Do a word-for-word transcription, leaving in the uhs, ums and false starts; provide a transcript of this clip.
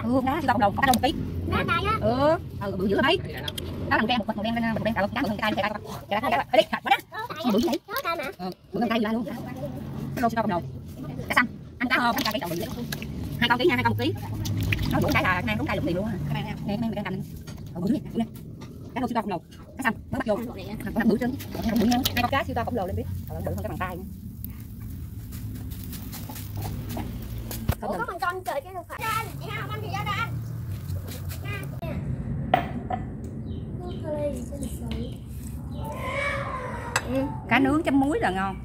Ừ, đó, siêu to đồng, có cá đồng một ký. Nó cay á. Ừ, ừ, bự dữ mấy. Đó là màu đen, một bịch màu đen lên, màu đen cào, cá bự hơn cay, cay coi. Cay cay cay. Đi, quá đó. Bự vậy. Có cay mà. Ừ, bự hơn cay ra luôn. Cái lô siêu to đồng đầu. Cá xanh. Ăn cá không, cá cái chồng bự vậy. Hai con ký nha, hai con một ký. Nó đủ cái là hai con cay lục liền luôn á. Cái này nè, cái này đang cầm. Ừ, bự nè. Cá lô siêu to khổng lồ. Cá xanh mới bắt vô. Còn làm bự trơn. Còn bự nha. Hai con cá siêu to khổng lồ lên biết. Còn bự hơn cái bàn tay nữa. Ủa có con con trời cái đâu phải. Anh, chị Hao con thì ra ra anh. Ừ, cá nướng chấm muối là ngon.